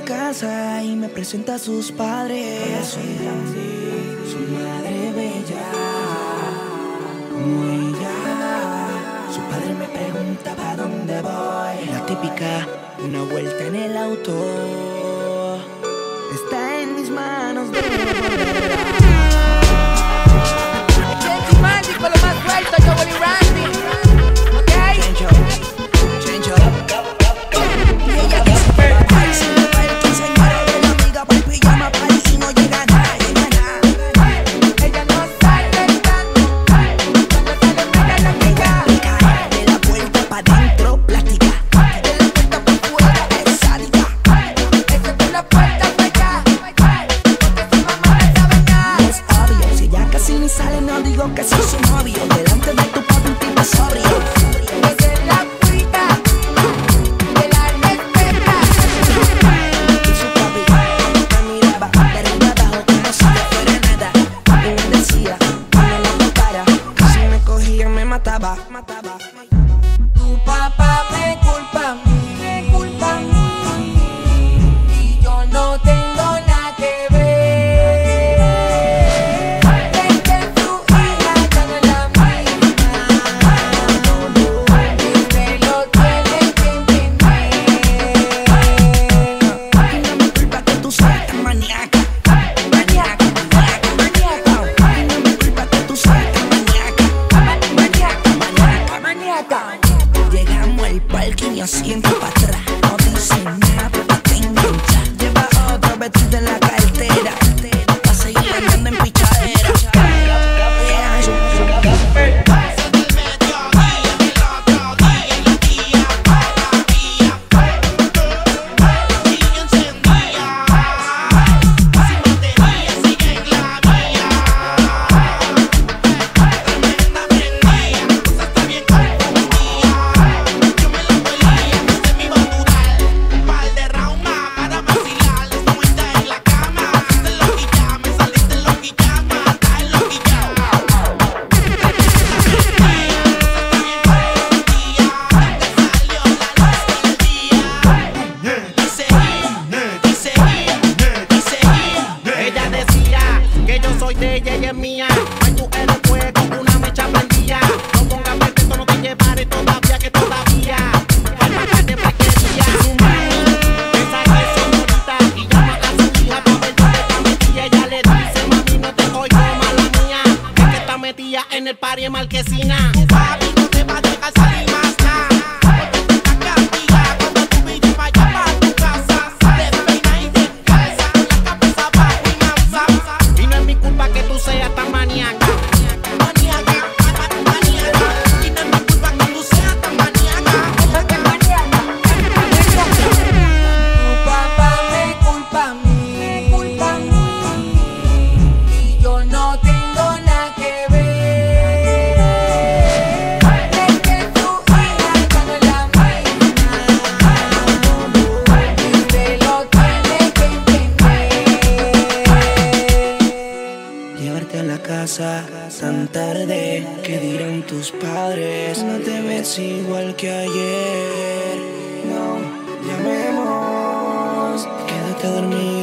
casa y me presenta a sus padres. Soy grande, su madre bella, como ella. Su padre me pregunta pa' dónde voy. La típica, una vuelta en el auto. Está en mis manos de Change Magic con lo más suelto, yo Willy Randy. ¿Ok? Change up. Y ella dice, ay, si me va el quinceañero de la amiga pa' el pijama party y no llega nada, llega nada. Ella no sale tanto, cuando sale mala la amiga. De la puerta pa' dentro, plástica. De la puerta pa' fuera, Es sádica. esa es la puerta pa' allá. Porque su mamá no sabe nada. Es obvio, si ella casi ni sale, no digo que soy su novio. Delante de tu papi un tipo sobrio. Esa es la cuita, que la respeta. Y su papi me miraba de arriba abajo como si no fuera nada. Y me decía, cuando la tocara, que si me cogía me mataba. Tu papá me culpa a mí, y yo no tengo nada que ver. Es que su hija ya no es la misma, y me lo tiene que entender. Y no me culpa que tú seas tan maníaca. Maníaca. Y no me culpa que tú seas tan maníaca. Llegamos al parque y me asiento para atrás. No dice nada porque te engancha. Lleva otro vestido en la cartera pa' seguir andando en pichadera. Ella decía que yo soy de ella y ella es mía. When you eres fuego, una mecha prendida. No pongas pretexto, no te llevaré todavía que todavía. Para de porquería. Su mami, esa es señorita. Y llama a su hija pa' ver dónde está metida. Ella le dice, mami, no te oigo, mala mía. Es que está metida en el party en Marquesina. Tu papi no te va a dejar salir más nada. Porque tú estás castigada cuando tú vienes pa' allá pa' tu casa. Despeina y descalza, con la cabeza abajo y mansa. Y no es mi culpa que tú seas tan maníaca. Maníaca. Y no es mi culpa que tú seas tan maníaca. Tu papá me culpa a mí, y yo no tengo nada que ver. Es que su hija ya no es la misma, y usted lo tiene que entender. Llevarte a la casa tan tarde, ¿qué dirán tus padres? No te ves igual que ayer. No, llamemos, quédate a dormir.